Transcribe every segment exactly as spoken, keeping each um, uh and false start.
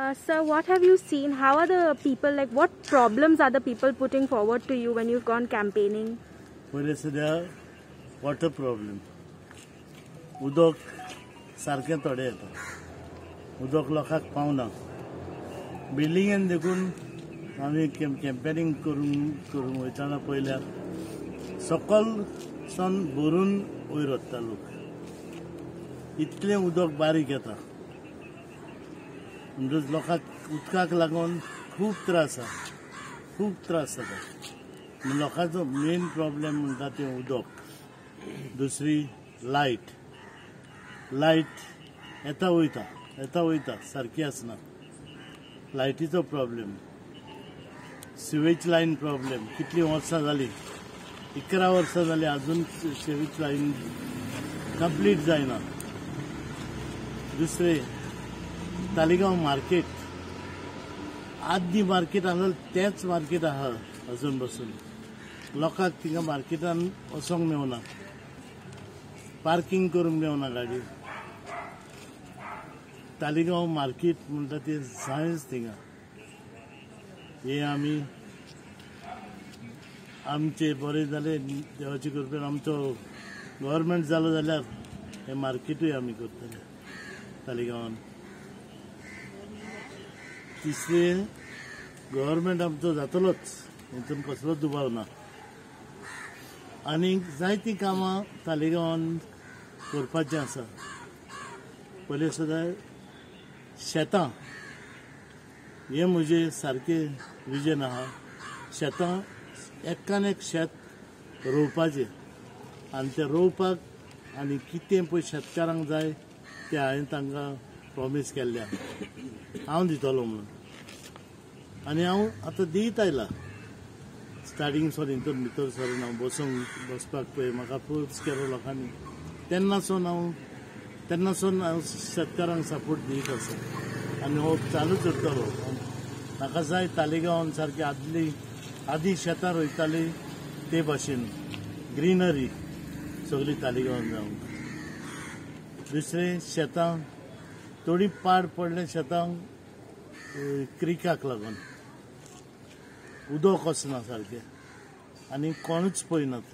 Uh, sir, what have you seen? How are the people, like what problems are the people putting forward to you when you've gone campaigning? Well, it's the water problem. Udok सारखे थोडे येता उदक लोकांक पावना बिल्डिंगेन देखून आमी campaigning करून करून वयताना पयल्यार सकल सावन भरून वयर वता लोक इतलें उदक बारीक येता म्हणटच लोकांक उदकाक लागून खूब त्रास आसा खूब त्रास जाता लोकांचो मेन प्रॉब्लेम म्हणटा तें उदक दुसरी लायट लायट येता वयता येता वयता सारकी आसना लायटीचो प्रॉब्लेम सिवेज लायन प्रॉब्लेम कितलीं वर्सां जालीं इकरा वर्सां जालीं आजून सिवेज लायन कंप्लीट जायना दुसरें तालिगांव मार्केट आदी मार्केट आसलें तेंच मार्केट आहा अजून बसून लोकांक थिंगा मार्केटान वचोंक मेवना पार्किंग करूंक मेवना गाडी तालिगांव मार्केट म्हणटा तें जायच थिंगा हे आमी आमचे बरें जालें देवाचे कृपेन आमचो गव्हर्मेंट जालो जाल्यार हे मार्केटूय आमी करतले तालिगांवान तिसरें गव्हर्मेंट आमचो जातलोच हेतून कसलोच दुबाव ना आनी जायतीं कामां तालिगांवान करपाचें आसा पयलीं सुद्दां शेतां हें म्हजें सारकें विजन आहा शेतां एकान एक शेत रोवपाचें आनी तें रोवपाक आनी कितें पळय शेतकारांक जाय तें हांवें तांकां प्रॉमीस केल्लें आहा हांव दितलो म्हणून आनी हांव आतां दीत आयलां स्टार्टींग सावन हितून भितर सरून हांव बसूंक बसपाक पळय म्हाका फोर्स केलो लोकांनी तेन्नासून हांव तेन्नासून हांव शेतकारांक सपोर्ट दीत आसा आनी हो चालूच उरतलो म्हाका जाय तालिगांवान सारकी आदली आदी शेतां रोयतालीं ते भाशेन ग्रीनरी सगळी तालिगांवान जावंक दुसरें शेतां थोडी पाड पडले शेतांक क्रिकाक लागून उदक वचना सारकें आनी कोणूच पळयनात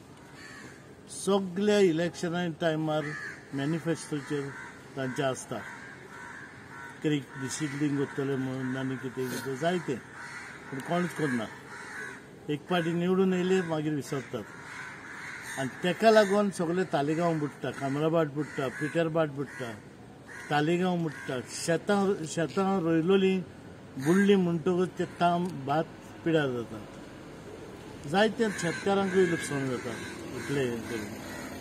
सगळ्या इलेक्शना टायमार मॅनिफेस्टोचेर तांचे आसता क्रीक डिसिप्लीन करतले म्हणून आनी कितें कितें जायतें पूण कोणूच करना एक पाटी निवडून येयले मागीर विसरतात आनी तेका लागून सगळे तालिगांव बुडटा कामराबाट बुडटा पिटरबाट बुडटा तालिगांव बुडटा शेतां शेतां रोयलोलीं बुडलीं म्हणटकूच ते ताम भात पिड्यार जाता जायते शेतकारांकूय लुकसाण जाता इतलें हें करून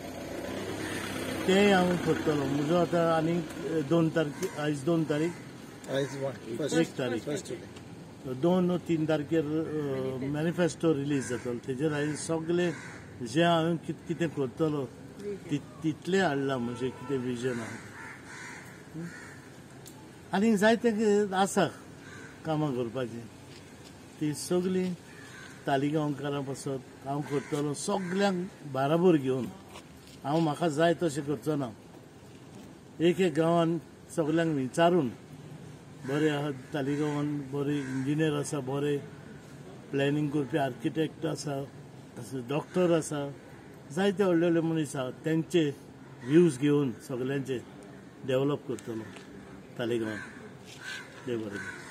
तेंय हांव करतलो म्हजो आतां आनीक दोन तारखे आयज दोन तारीख एक तारीख दोन तीन तारखेर मॅनिफेस्टो रिलीज जातलो तेजेर हांवें सगळें जें हांवें कितें कितें करतलो तितलें हाडलां म्हजें कितें विजन आहा आनी जायते आसा कामां करपाचीं ती सगळीं तालिगांवकारां पासत हांव करतलो सगळ्यांक बाराबर घेवन हांव म्हाका जाय तशें करचो ना एक एक गांवान सगळ्यांक विचारून बरे आहा तालिगांवान बरे इंजिनियर आसा बरे प्लॅनिंग करपी आर्किटेक्ट आसा डॉक्टर आसा जायते व्हडले व्हडले मनीस आहा तेंचे व्ह्यूज घेवन सगळ्यांचे डेव्हलप करतलो तालिगांवान देव बरें